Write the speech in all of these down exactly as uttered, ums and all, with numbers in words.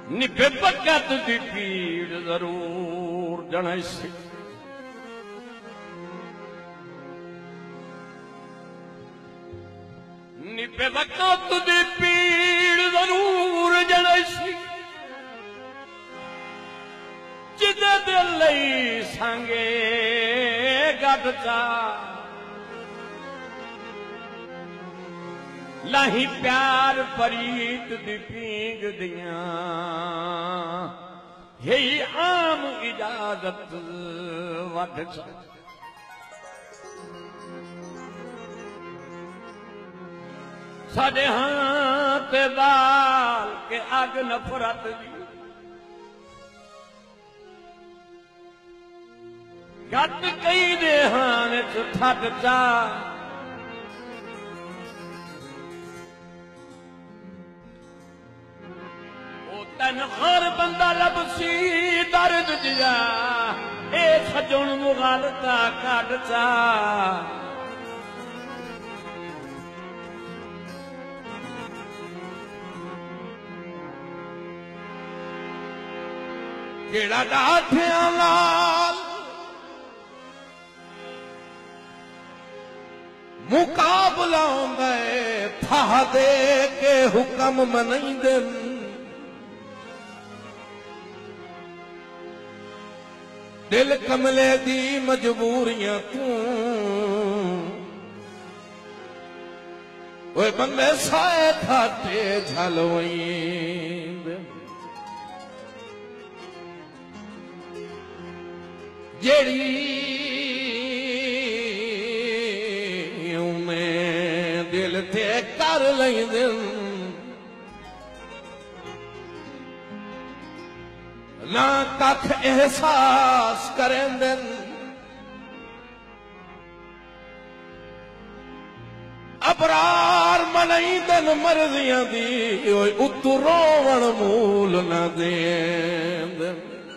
निभे भगत दी पीड़ जरूर जनसी निभे भगत दी पीड़ जरूर जनसी जिदे दिल लई सांगे गद चा लाही प्यार परीत दी पींग दिया यही आम इजाजत वध चा साडे हाथ बाल के अग नफरत दी गत कई दे हान च थक चा तन हर बंदा लबसी दर्द दिया ए सजन मुगालता काट चा केड़ा डाठिया लाल मुकाबला गए था दे के हुक्म मनाइंदे दिल कमले दी मजबूरियां तू ओए बंदे साए खाते झलवई जेड़ी मैं दिल ते कर लैंदे ना कख एहसास करेंदे अबरार मनाइंदन मर्जियां दी उतु रोवण मूल न देंदे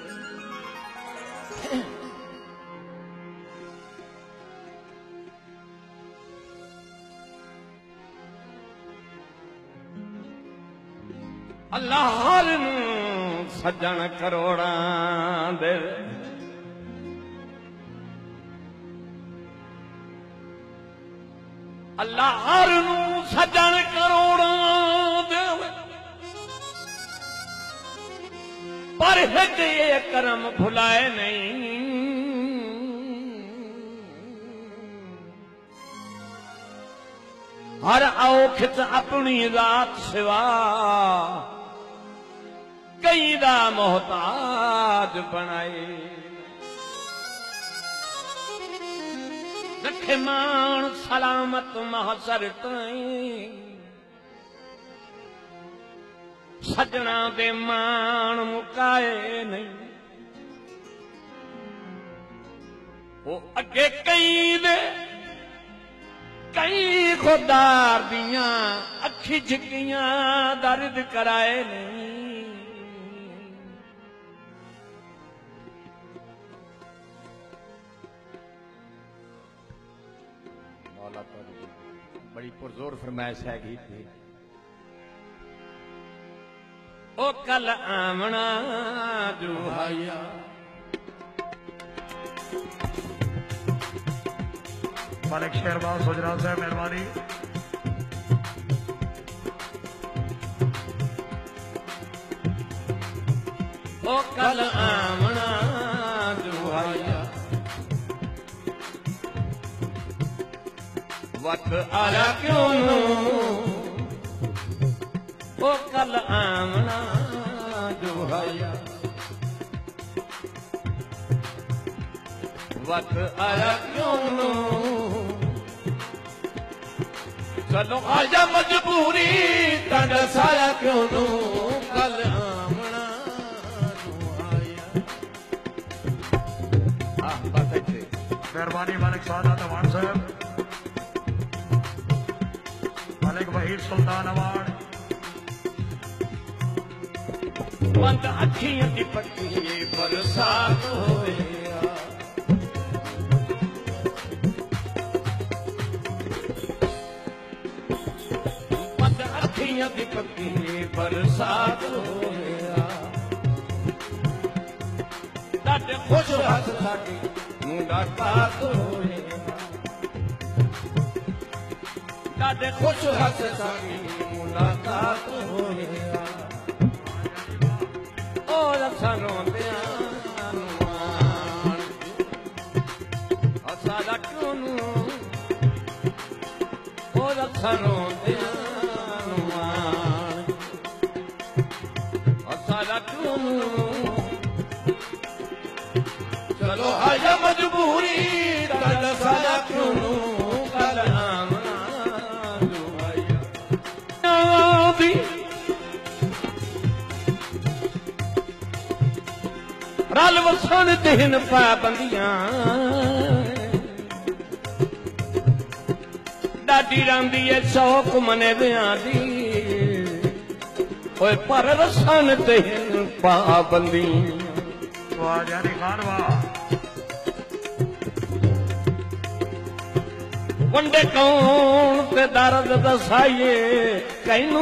अल्लाह हर सजन करोड़ा दे अल्लाह हर सजन करोड़ा दे पर एक ये करम भुलाए नहीं हर औखित अपनी रात सिवा कई दा मोहताज बनाए रखे मान सलामत महसर ताई सजना दे मान मुकाए नहीं वो अगे कई दे कई खुदार दियां अखी झिकियां दर्द कराए नहीं बड़ी पुरजोर फरमाइश है गीत थी ओ कल आमना जुहाया मालिक शेरबाज गुजरात से मेहरबानी ओ कल आमना जुहाया वक्त आया क्यों नू ओ कल आमना जुहाया वक्त आया क्यों नू चलो आजा मजबूरी तड़ साया क्यों नू कल आमना जुहाया हाँ बस अच्छे मेहरबानी मालिक सादा तवान साहब मालिक वहीद सुल्तान अवार्ड बंद अखियां दी पट्टी बरसात होया बंद अखियां दी पट्टी बरसात होया खुश हस साडी मुलाकात होए ताडे खुश हस साडी मुलाकात होए ओ रखा रोंदियां सारा क्यों नू ओ रखा रोंदियां सारा क्यों नू चलो आया मजबूरी ताड़ा सारा क्यों नू कल आमना जो आया भी रल वसन दिन पाबंदियां डाडी रंदी है शौक मने दियां दी ओए पर रसन दिन पाबंदी वाह जानी खान वाह वंडे कौन ते दर्द दसाइए कैनू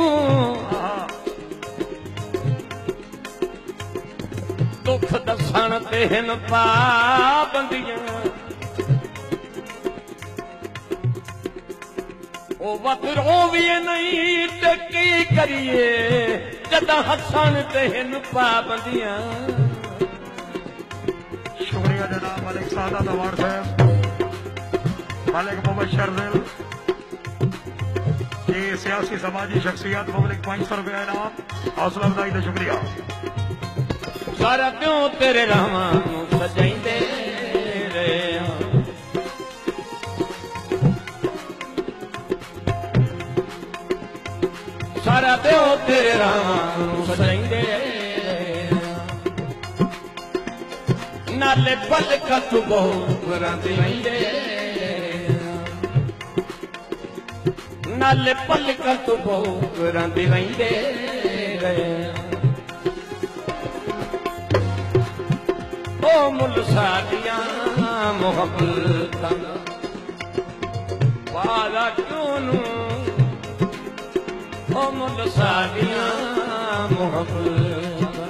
दुख दसन तेन पाबंदियां ओ वत रोविए नहीं ते की करिए जदा हसन तेन पाबंदियां शुक्रिया जनाब मलिक सादात अवार्ड साहब मलिक मुबशर दिल ये सियासी समाजी शख्सियत पब्लिक पांच सौ रुपया इनाम हौसला अफजाई का शुक्रिया सारा क्यों तेरे रामा सजाइंदे रहे सारा क्यों तेरे रामा सजाइंदे नाले पल कत बहु रांदी वंदे नाले पल कत बहु रांदी वंदे ओ मुल सादियां मोहब्बतां वादा क्यों नू ओ मुल सादियां मोहब्बतां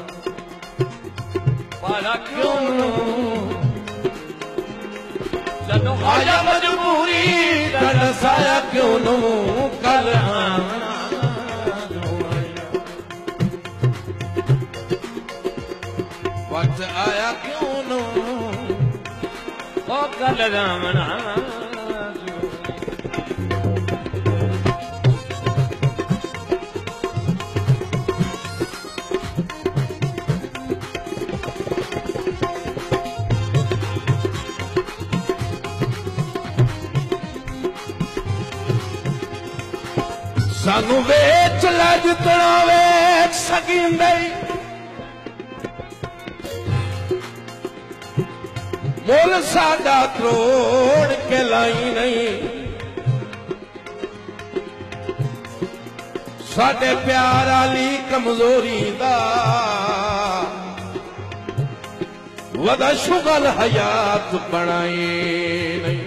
वादा क्यों नू जदों आया मजबूरी ताड़ा साया क्यों नू कल आमना वक्त आया क्यों नू ओ कल रामना सानू वेच लज तना वेच सकींदे मोल साडा त्रोड़ के लाई नहीं साडे प्यार आली कमजोरी दा वदा शुगल हयात बनाई नहीं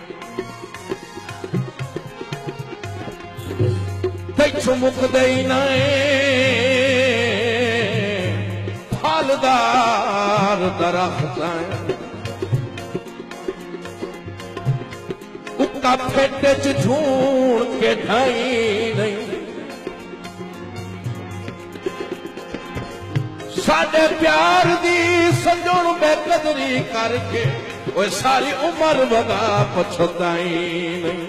मुक दई नाए फलदार दरख्त उका फेट च ढूंढ के ढाई नहीं साडे प्यार दी समझण बेकदरी करके वो सारी उम्र वगा पछताई नहीं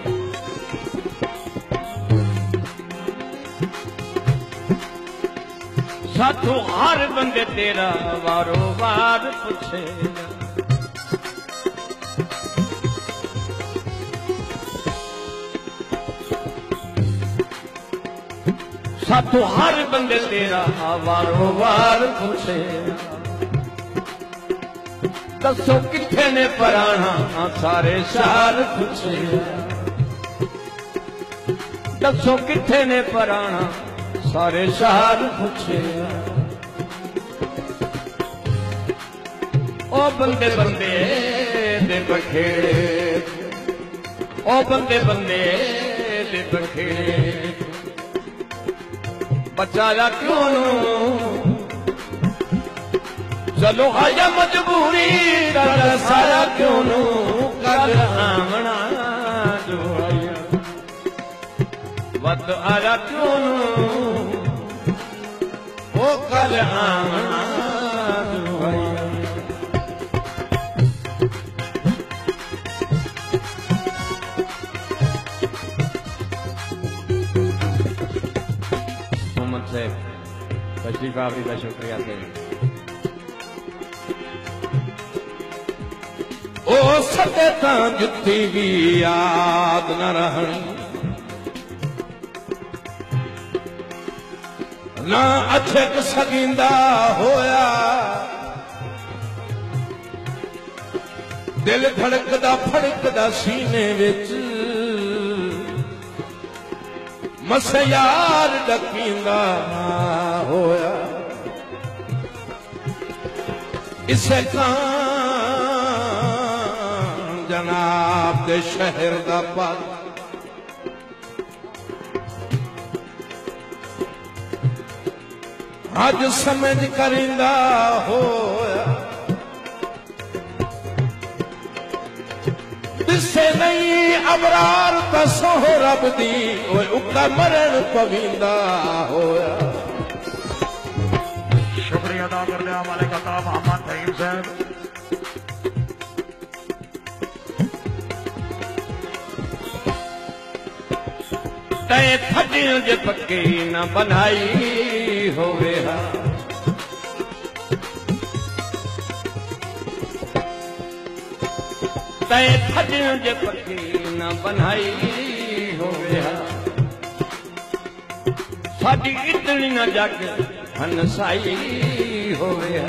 साथों हर बंदे तेरा वारो वार पूछे साथों हर बंदे तेरा वारो वार पूछे दसो किथे ने पराना सारे शहर पूछे दसो किथे ने पराना सारे शहर पूछे ओ बंदे बंदे दे बखेड़े ओ बंदे बंदे दे बखेड़े बचाया क्यों नू चलो आया मजबूरी कर सारा क्यों नू कल आमना जो आया वत आया क्यों नू ओ कल आमना जो आया मोहम्मद साहब तशरीफ आवरी का शुक्रिया थे ओ सदे तां जुत्ती भी याद न रहन ना अछक सगिंदा होया दिल धड़कदा फड़कदा सीने विच मस यार डकींदा होया इसे कान जनाब दे शहर दा पल अज समझ करिंदा होया दिसे नहीं अबरार तसो रब दी उका मरण पविंदा होया शुक्रिया अदा कर लिया हमारे कता मोहम्मद फहीम साहब तय थजिल जे पक्की न बनाई होवे हा तय थजिल जे पक्की न बनाई होवे हा साडी इतनी न जग हनसाई होवे हा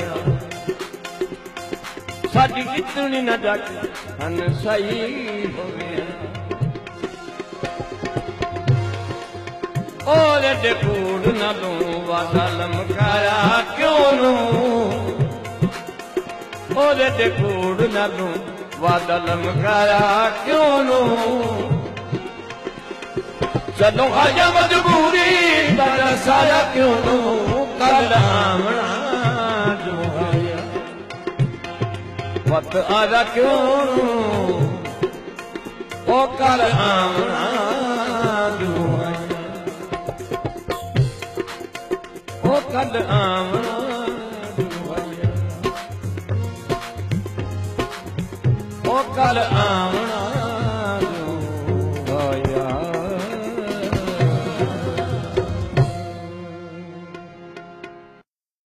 साडी इतनी न जग हनसाई होवे हा और डेकूड़ न लू वादा लमकाया क्यों नू और डेकूड़ न लू वादा लमकाया क्यों नू चलो आया मजबूरी कर साया क्यों नू कल आमना जो आया वक्त आजा क्यों नू ओ कल आमना जो आया ओ कल आमना जो आया ओ कल आमना